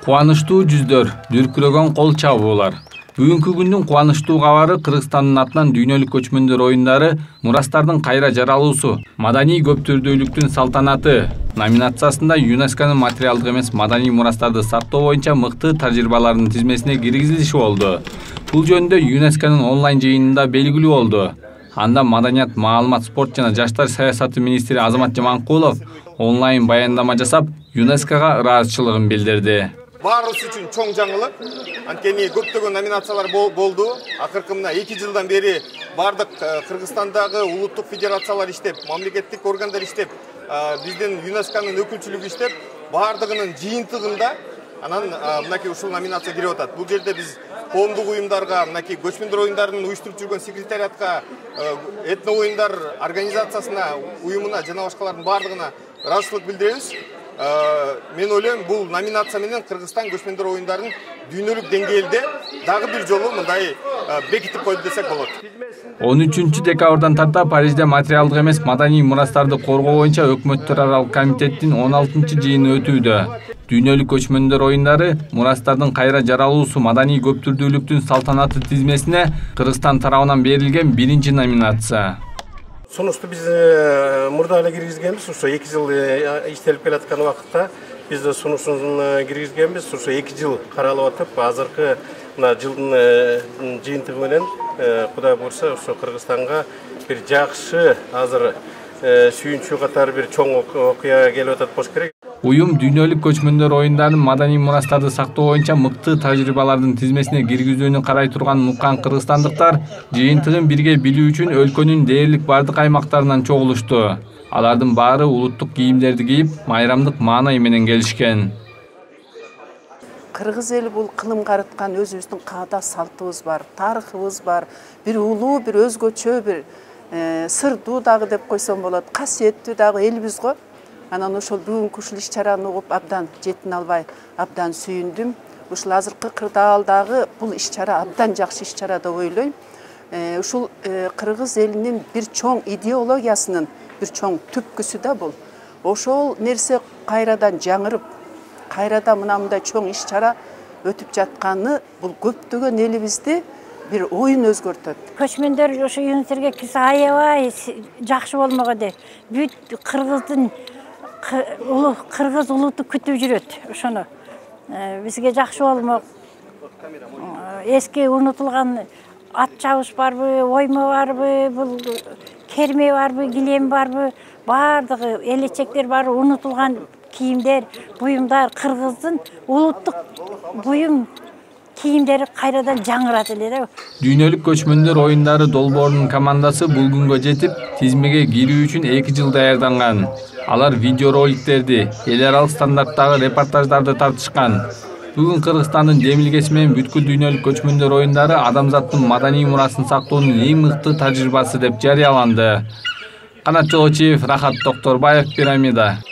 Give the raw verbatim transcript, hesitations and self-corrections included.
Кубанычтуу жүздөр, дүркүрөгөн кол чабуулар. Бүгүнкү күндүн кубанычтуу кабары Кыргызстандын атынан дүйнөлүк көчмөндөр оюндары мурастардын кайра жаралуусу, маданий көптүрдүүлүктүн салтанаты номинациясында ЮНЕСКОнун материалдык эмес маданий мурастарды сактоо боюнча мыкты тажрыйбалардын тизмесине киргизилиши болду. Бул жөнүндө ЮНЕСКОнун онлайн жыйынында белгилүү болду. Анда маданият, маалымат, спорт жана жаштар саясаты министри Азамат Жаманкулов онлайн баяндама жасап, ЮНЕСКОга ыраазычылыгын билдирди. Баарыбыз үчүн чоң жаңылык. Анткени көптөгөн номинациялар болду. Акыркы мына эки жылдан бери бардык Кыргызстандагы улуттук федерациялар иштеп, мамлекеттик органдар иштеп, биздин ЮНЕСКОнун өкүлчүлүгү иштеп, бардыгынын жыйынтыгында анан мынакей ушул номинация кирип атат. Бул жерде биз коомдук уюмдарга, мынакей көчмөндөр оюндарын уюштуруп жүргөн секретариатка, этно оюндар организациясына, уюмуна жана башкалардын бардыгына ыраазычылык билдиребиз. Мен ойлойм, бул номинация менен Кыргызстан көчмөндөр оюндарын дүйнөлүк деңгээлде дагы бир жолу мындай бекитип койду десек болот. он үчүнчү декабрдан тарта Парижде материалдык эмес маданий мурастарды коргоо боюнча өкмөттөр аралык комитеттин он алтынчы жыйыны өтүүдө. Дүйнөлүк көчмөндөр оюндары мурастардын кайра жаралуусу, маданий көптүрдүүлүктүн салтанаты тизмесине Кыргызстан тарабынан берилген биринчи номинация. Сунушту биз мурда эле киргизгенбиз, ошо эки жыл иштелип келаткан убакытта биз да сунушун киргизгенбиз. Ошо эки жыл каралып атып, азыркы мына жылдын жыйынтыгы менен Кудай буйрса ошо Кыргызстанга бир жакшы азыр сүйүнчү катары бир чоң окуя келип атат болуш керек. Уюм дүйнөлүк көчмөндөр оюндарын маданий мурастарды сактоо боюнча мыкты тажрыйбалардын тизмесине киргизүүнү карай турганын уккан кыргызстандыктар жыйынтыгын бирге билүү үчүн өлкөнүн дээрлик бардык аймактарынан чогулушту. Алардын баары улуттук кийимдерди кийип, майрамдык маанай менен келишкен. Кыргыз эли бул кылым карыткан өзүбүздүн каада салтыбыз бар, тарыхыбыз бар, бир улуу, бир өзгөчө, бир сырдуу дагы деп койсом болот, касиеттүү дагы элибиз го. Анан ошол бүгүнкү ушул иш-чараны угуп абдан жетин албай, абдан сүйүндүм. Ушул азыркы кырдаалдагы бул иш-чара абдан жакшы иш-чара деп ойлойм. Ушул Кыргыз элинин бир чоң идеологиясынын бир чоң түпкүсү да бул. Ошол нерсе кайрадан жаңырып, кайрадан мына мындай чоң иш-чара өтүп жатканы бул көптөгөн элибизди бир оюн өзгөртөт. Көчмөндөр ошо ЮНЕСКОга кирсе аябай жакшы болмогоду. Бүт Кыргыздын улуу кыргыз улутту күтүп жүрөт. Ошону бизге жакшы болмок. Эски унутулган ат чабыш барбы, оймо барбы, бул керме барбы, килем барбы, бардыгы элечектер бар, унутулган кийимдер, буюмдар, кыргыздын улуттук буюм кийимдери кайрадан жаңырат эле. Дүйнөлүк көчмөндөр оюндары долбоорунун командасы бул күнгө жетип, тизмеге кирүү үчүн эки жыл даярданган. Алар видеороликтерди, эл аралык стандарттагы репортаждарды тартышкан. Бүгүн Кыргызстандын демилгеси менен бүткүл дүйнөлүк көчмөндөр оюндары адамзаттын маданий мурасын сактоонун эң мыкты тажрыйбасы деп жарыяланды. Канат Жолочиев, Рахат Токторбаев, Пирамида.